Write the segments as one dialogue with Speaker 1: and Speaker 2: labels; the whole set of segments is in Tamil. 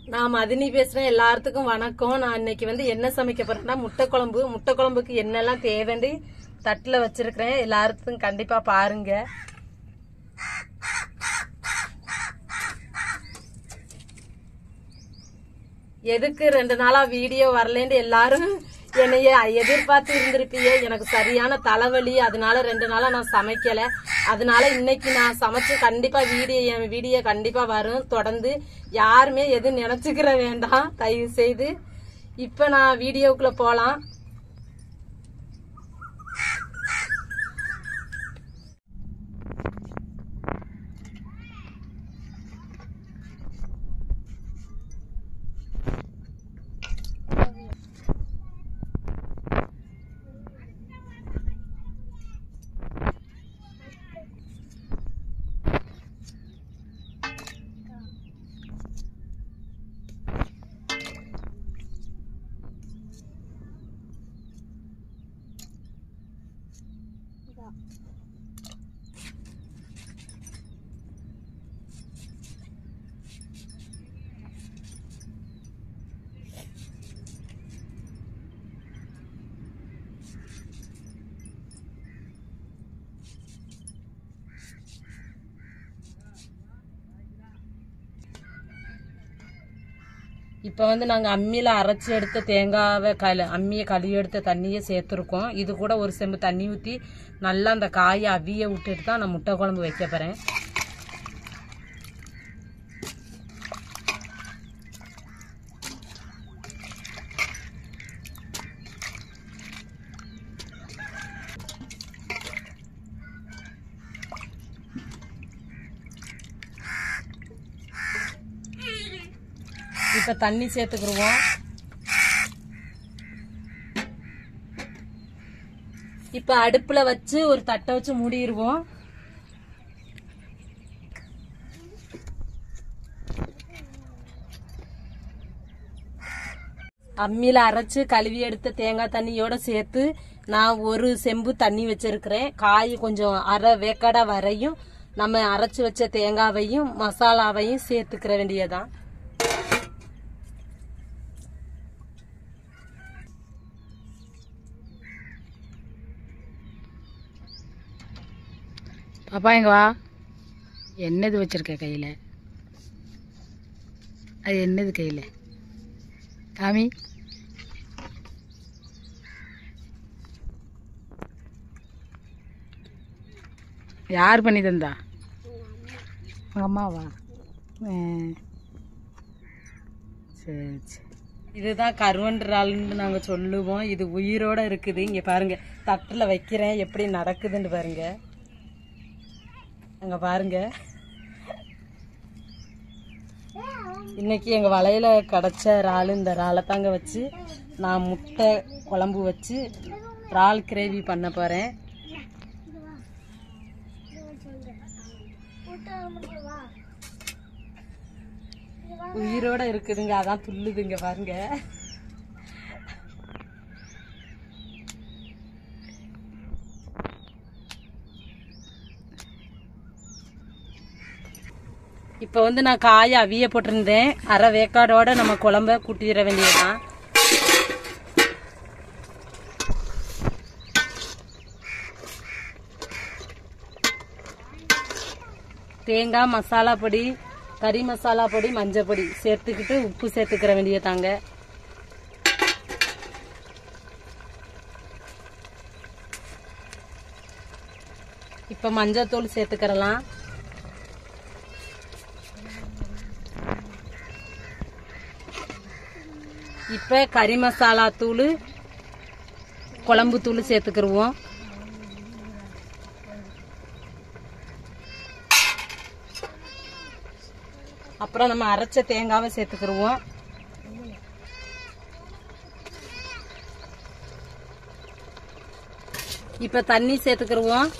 Speaker 1: நான் மதினி பேசுறேன். எல்லாத்துக்கும் வணக்கம். நான் இன்னைக்கு என்ன சமைக்க போறேன்னா முட்டை குழம்பு. முட்டை குழம்புக்கு என்னெல்லாம் தேவைன்னு தட்டுல வச்சிருக்கிறேன். எல்லாத்துக்கும் கண்டிப்பா பாருங்க. எதுக்கு 2 நாளா வீடியோ வரலன்னு எல்லாரும் என்னைய எதிர்பார்த்து இருந்திருப்பீங்க. எனக்கு சரியான தலைவலி, அதனால 2 நாளா நான் சமைக்கல. அதனால இன்னைக்கு நான் சமைச்சு கண்டிப்பா என் வீடியோ கண்டிப்பா வரும். தொடர்ந்து யாருமே எதுவும் நினைச்சுக்கிற வேண்டாம் தயவு செய்து. இப்ப நான் வீடியோக்குள்ள போலாம். இப்ப நாங்க அம்மியில அரைச்சி எடுத்த தேங்காவை அம்மியை கழுவி எடுத்த தண்ணியை சேர்த்துருக்கோம். இது கூட ஒரு செம்பு தண்ணி ஊற்றி நல்லா அந்த காயை அவிய விட்டுட்டு தான் நான் முட்டை குழம்பு வைக்க போறேன். இப்ப தண்ணி சேர்த்துக்கிடுவோம். இப்ப அடுப்புல வச்சு ஒரு தட்டை வச்சு மூடிடுவோம். அம்மியில அரைச்சு கழுவி எடுத்த தேங்காய் தண்ணியோட சேர்த்து நான் ஒரு செம்பு தண்ணி வச்சிருக்கிறேன். காய் கொஞ்சம் அரை வேக்காடா வரையும் நம்ம அரைச்சு வச்ச தேங்காவையும் மசாலாவையும் சேர்த்துக்கிற வேண்டியதான்.
Speaker 2: பாப்பா எங்க வா. என்னது வச்சிருக்க கையில? அது என்னது கையில காமி? யார் பண்ணி தந்தா? உங்க அம்மாவா? சரி சரி.
Speaker 1: இதுதான் கருவன்றாள்னு நாங்க சொல்லுவோம். இது உயிரோட இருக்குது. இங்க பாருங்க, தட்டுல வைக்கிறேன் எப்படி நடக்குதுன்னு பாருங்க. அங்க பாருங்க, இன்னைக்கு எங்க வலையில கிடைச்ச இறால். இந்த இறாலை தாங்க வச்சு நான் முட்டை குழம்பு வச்சு இறால் கிரேவி பண்ண போறேன். உயிரோட இருக்குதுங்க, அதான் துள்ளுதுங்க பாருங்க. இப்ப நான் காய அவிய போட்டிருந்தேன். அரை வேக்காடோட நம்ம குழம்ப கூட்டிட வேண்டியதுதான். தேங்காய் மசாலா பொடி, கறி மசாலா பொடி, மஞ்சள் பொடி சேர்த்துக்கிட்டு உப்பு சேர்த்துக்கிற வேண்டியதாங்க. இப்ப மஞ்சள் தூள் சேர்த்துக்கிறலாம். இப்ப கறி மசாலா தூள், குழம்பு தூள் சேர்த்துக்கிடுவோம். அப்புறம் நம்ம அரைச்ச தேங்காவை சேர்த்துக்கிடுவோம். இப்ப தண்ணி சேர்த்துக்கிடுவோம்.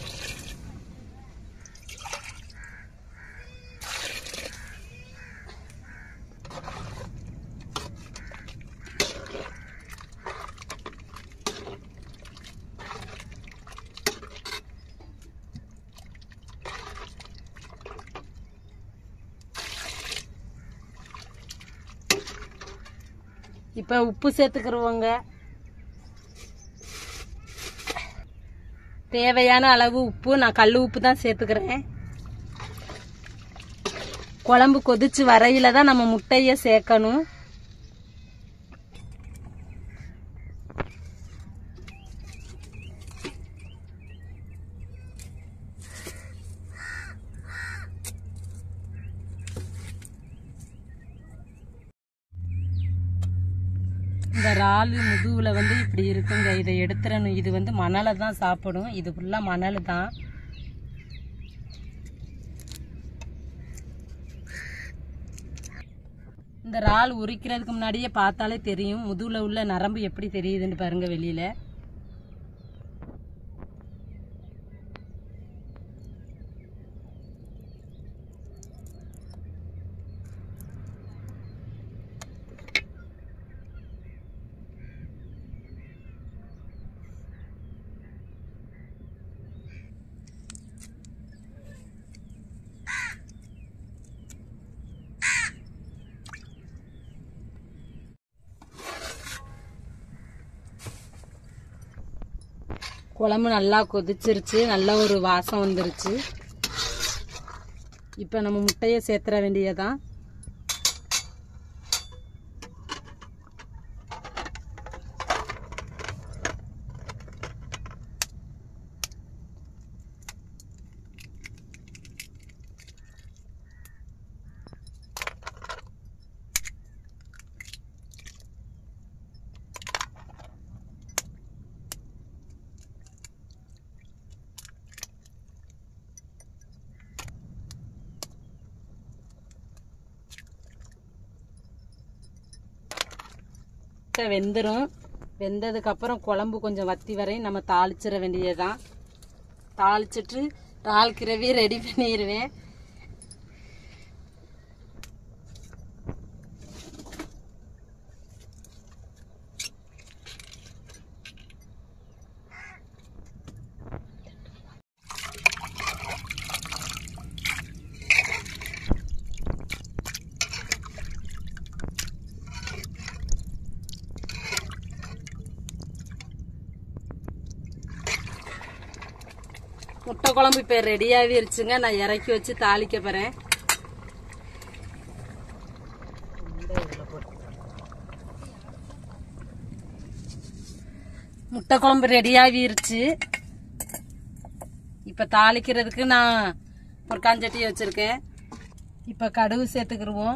Speaker 1: இப்போ உப்பு சேர்த்துக்கிறவங்க தேவையான அளவு உப்பு. நான் கல் உப்பு தான் சேர்த்துக்கிறேன். குழம்பு கொதிச்சு வரையில தான் நம்ம முட்டைய சேர்க்கணும். இந்த இறால் முதுகுல வந்து இப்படி இருக்குங்க. இதை எடுத்துடணும். இது வந்து மணலை தான் சாப்பிடும். இது ஃபுல்லாக மணல் தான். இந்த இறால் உரிக்கிறதுக்கு முன்னாடியே பார்த்தாலே தெரியும் முதுகுல உள்ள நரம்பு எப்படி தெரியுதுன்னு பாருங்க வெளியில. குழம்பு நல்லா கொதிச்சிருச்சு. நல்ல ஒரு வாசம் வந்துருச்சு. இப்போ நம்ம முட்டையை சேர்த்துற வேண்டியதான். வெந்துடும். வெந்ததுக்கு அப்புறம் குழம்பு கொஞ்சம் வத்தி வரையும் நம்ம தாளிச்சிட வேண்டியதுதான். தாளிச்சிட்டு இறால் கிரேவி ரெடி பண்ணிடுவேன். முட்டை குழம்பு இப்போ ரெடியாகிருச்சுங்க. நான் இறக்கி வச்சு தாளிக்க போகிறேன். முட்டை குழம்பு ரெடியாகிருச்சு. இப்போ தாளிக்கிறதுக்கு நான் ஒரு காஞ்சட்டி வச்சுருக்கேன். இப்போ கடுகு சேர்த்துக்கிடுவோம்.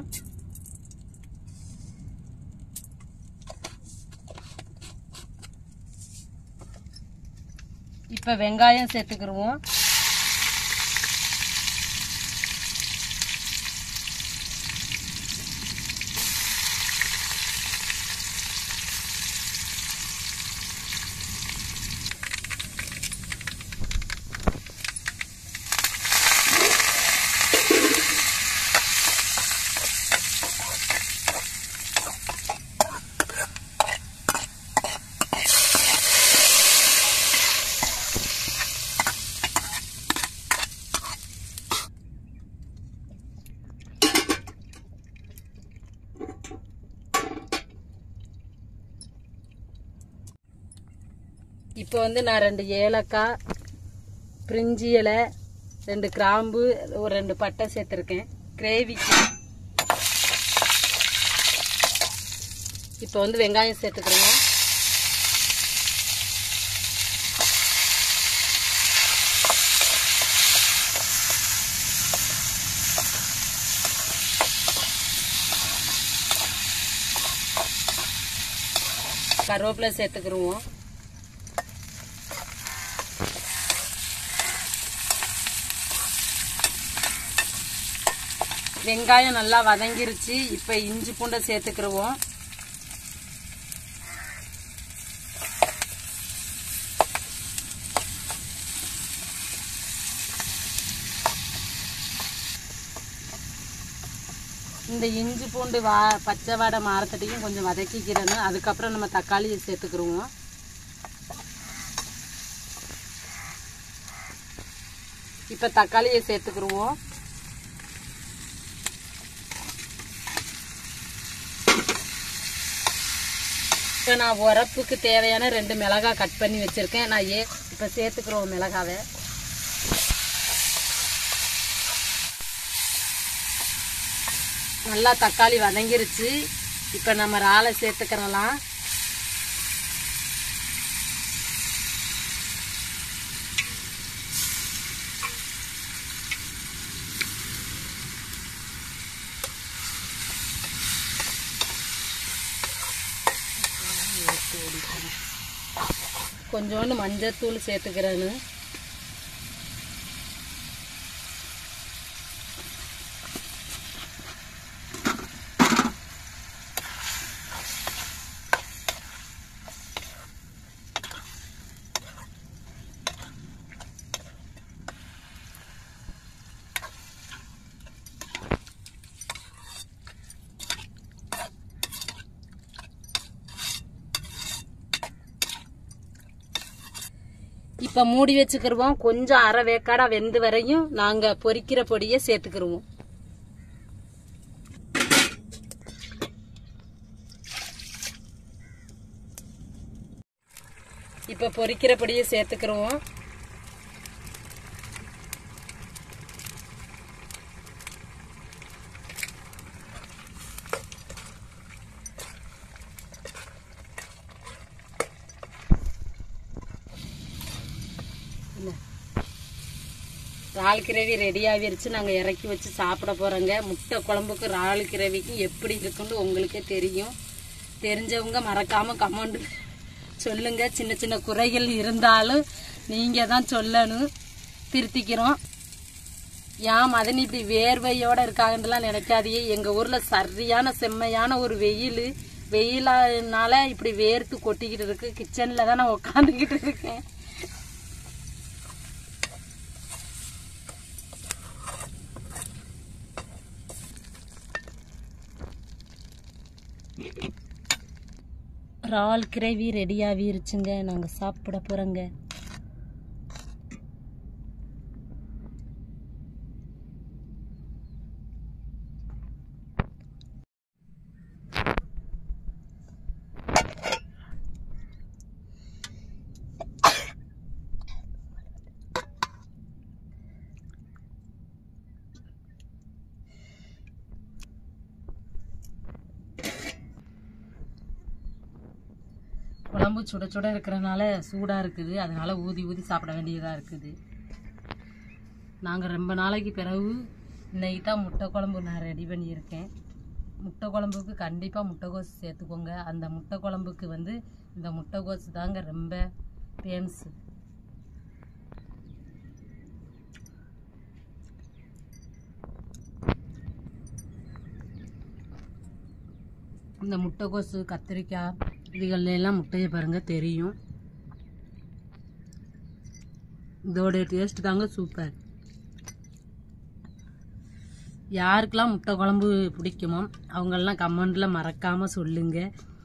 Speaker 1: இப்போ வெங்காயம் சேர்த்துக்கிடுவோம். இப்போ வந்து நான் 2 ஏலக்காய், பிரிஞ்சி இலை, 2 கிராம்பு, ஒரு 2 பட்டை சேர்த்துருக்கேன் கிரேவிக்கு. இப்போ வந்து வெங்காயம் சேர்த்துக்கிறேங்க. கருவேப்பிலை சேர்த்துக்கிடுவோம். வெங்காயம் நல்லா வதங்கிருச்சு. இப்போ இஞ்சி பூண்டை சேர்த்துக்கிடுவோம். இந்த இஞ்சி பூண்டு பச்சை வாடை மாறத்தட்டியும் கொஞ்சம் வதக்கிக்கிறணும். அதுக்கப்புறம் நம்ம தக்காளியை சேர்த்துக்கிடுவோம். இப்போ தக்காளியை சேர்த்துக்கிடுவோம். இப்போ நான் உரப்புக்கு தேவையான 2 மிளகாய் கட் பண்ணி வச்சுருக்கேன். நான் இப்போ சேர்த்துக்கிறோம் மிளகாவை. நல்லா தக்காளி வதங்கிருச்சு. இப்போ நம்ம இறாலை சேர்த்துக்கிறலாம். கொஞ்சோண்டு மஞ்சத்தூள் சேர்த்துக்கிறேன்னு. இப்போ மூடி வச்சுக்கிருவோம். கொஞ்சம் அரை வேக்காடா வெந்து வரையும் நாங்க பொரிக்கிற பொடியை சேர்த்துக்கிருவோம். இப்போ பொரிக்கிற பொடியை சேர்த்துக்கிருவோம். இறால் கிரேவி ரெடி ஆகிருச்சு. நாங்கள் இறக்கி வச்சு சாப்பிட போகிறோங்க. முட்டை குழம்புக்கு இறால் கிரேவிக்கும் எப்படி இருக்குன்னு உங்களுக்கே தெரியும். தெரிஞ்சவங்க மறக்காமல் கமெண்ட் சொல்லுங்க. சின்ன சின்ன குறைகள் இருந்தாலும் நீங்கள் தான் சொல்லணும், திருத்திக்கிறோம். ஏன் மதனி இப்படி வேர்வையோடு இருக்காங்கன்றலாம் நினைக்காதீங்க. எங்கள் ஊரில் சரியான செம்மையான ஒரு வெயிலானால இப்படி வேர்த்து கொட்டிக்கிட்டு இருக்கு. கிச்சனில் தான் நான் உட்காந்துக்கிட்டு இருக்கேன். இறால் கிரேவி ரெடி ஆகிருச்சுங்க. நாங்கள் சாப்பிட போகிறோங்க. குழம்பு சுட சுட இருக்கிறனால சூடாக இருக்குது. அதனால் ஊதி ஊதி சாப்பிட வேண்டியதாக இருக்குது. நாங்கள் ரொம்ப நாளைக்கு பிறகு இன்னைக்கு தான் முட்டை குழம்பு நான் ரெடி பண்ணியிருக்கேன். முட்டை குழம்புக்கு கண்டிப்பாக முட்டைகோசு சேர்த்துக்கோங்க. அந்த முட்டை குழம்புக்கு இந்த முட்டைகோசு தாங்க ரொம்ப ஃபேமஸு. இந்த முட்டைகோசு, கத்திரிக்காய் இதுகளெல்லாம் முட்டையை பாருங்க தெரியும். இதோட டேஸ்ட் தாங்க சூப்பர். யாருக்கெல்லாம் முட்டை குழம்பு பிடிக்குமோ அவங்கெல்லாம் கமெண்ட்ல மறக்காம சொல்லுங்க.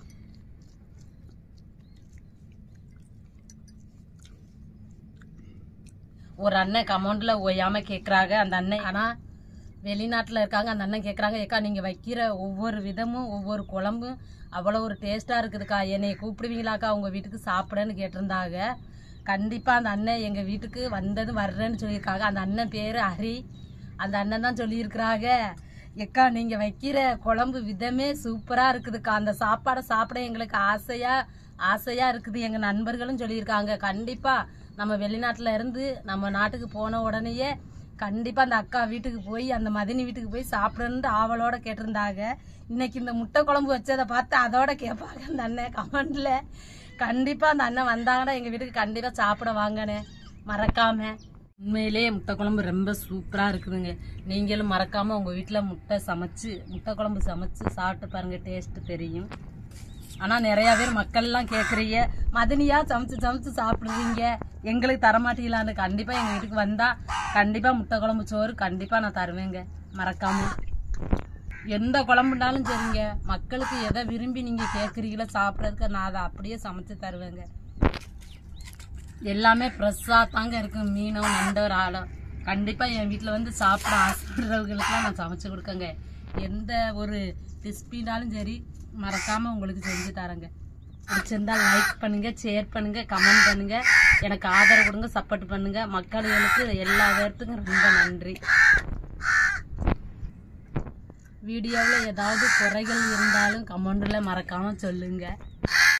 Speaker 1: ஒரு அண்ணன் கமெண்ட்ல ஓயாம கேட்குறாங்க. அந்த அண்ணன் ஆனால் வெளிநாட்டில் இருக்காங்க. அந்த அண்ணன் கேட்குறாங்க, ஏக்கா நீங்கள் வைக்கிற ஒவ்வொரு விதமும் ஒவ்வொரு குழம்பும் அவ்வளோ ஒரு டேஸ்ட்டாக இருக்குதுக்கா, என்னை கூப்பிடுவீங்களாக்கா உங்கள் வீட்டுக்கு சாப்பிடன்னு கேட்டிருந்தாங்க. கண்டிப்பாக அந்த அண்ணன் எங்கள் வீட்டுக்கு வர்றேன்னு சொல்லியிருக்காங்க. அந்த அண்ணன் பேர் ஹரி. அந்த அண்ணன் தான் சொல்லியிருக்கிறாங்க, ஏக்கா நீங்கள் வைக்கிற குழம்பு விதமே சூப்பராக இருக்குதுக்கா, அந்த சாப்பாடை சாப்பிட எங்களுக்கு ஆசையாக இருக்குது. எங்கள் நண்பர்களும் சொல்லியிருக்காங்க. கண்டிப்பாக நம்ம வெளிநாட்டில் இருந்து நம்ம நாட்டுக்கு போன உடனேயே கண்டிப்பாக அந்த அக்கா வீட்டுக்கு போய் அந்த மதினி வீட்டுக்கு போய் சாப்பிடணுன்ட்டு ஆவலோட கேட்டிருந்தாங்க. இன்னைக்கு இந்த முட்டை குழம்பு வச்சதை பார்த்து அதோட கேட்பாங்க அந்த அண்ணன் கமெண்ட்ல. கண்டிப்பாக அந்த அண்ணன் வந்தாங்கன்னா எங்கள் வீட்டுக்கு கண்டிப்பாக சாப்பிட வாங்கண்ணே மறக்காம. உண்மையிலேயே முட்டை குழம்பு ரொம்ப சூப்பராக இருக்குதுங்க. நீங்களும் மறக்காமல் உங்கள் வீட்டில் முட்டை குழம்பு சமைச்சு சாப்பிட்டு பாருங்கள், டேஸ்ட்டு தெரியும். ஆனால் நிறையா பேர் மக்கள்லாம் கேட்குறீங்க, மதினியா சமைச்சு சாப்பிடுறீங்க, எங்களுக்கு தரமாட்டீங்களான்னு. கண்டிப்பாக எங்கள் வீட்டுக்கு வந்தால் கண்டிப்பாக முட்டை குழம்பு சோறு கண்டிப்பாக நான் தருவேங்க மறக்காமல். எந்த குழம்புனாலும் சரிங்க, மக்களுக்கு எதை விரும்பி நீங்கள் கேட்குறீங்களோ சாப்பிட்றதுக்கு நான் அதை அப்படியே சமைச்சு தருவேங்க. எல்லாமே ஃப்ரெஷ்ஷாக தாங்க இருக்கும். மீனும் நண்டோ இறாலோ கண்டிப்பாக என் வீட்டில் சாப்பிட ஆசைப்படுறவங்களுக்குலாம் நான் சமைச்சு கொடுக்கங்க. எந்த ஒரு ரெசிபினாலும் சரி மறக்காமல் உங்களுக்கு செஞ்சு தரேங்க. பிடிச்சிருந்தா லைக் பண்ணுங்க, ஷேர் பண்ணுங்க, கமெண்ட் பண்ணுங்க, எனக்கு ஆதரவு கொடுங்க, சப்போர்ட் பண்ணுங்க. மக்களுக்கு எல்லா பேர்த்துக்கும் ரொம்ப நன்றி. வீடியோவில் ஏதாவது குறைகள் இருந்தாலும் கமெண்ட்ல மறக்காம சொல்லுங்க.